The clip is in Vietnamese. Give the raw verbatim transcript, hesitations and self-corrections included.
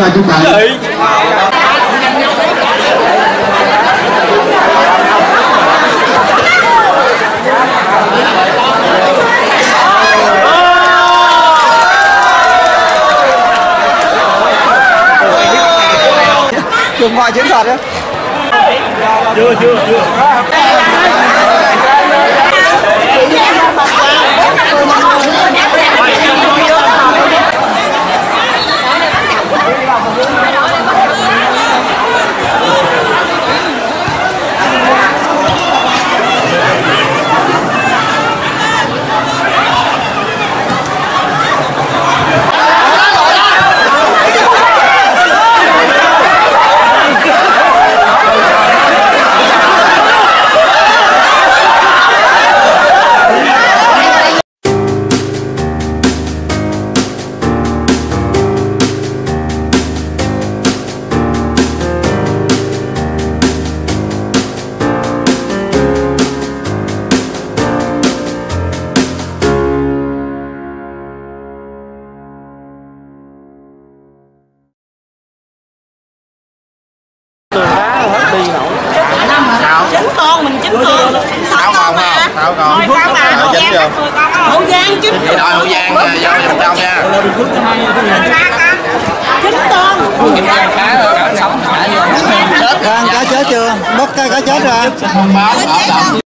qua chú Tài. Trường ngoại chiến thuật đấy. Chưa chưa chưa. Chín con mình chín con. Sáu con không? Sáu con. Thôi sao mà Hậu Chín Giang chưa? Hậu Giang chín. Vậy đội Hậu Giang vô vòng trong nha. Chín con. Cá chết chưa? Bớt cái cá chết ra.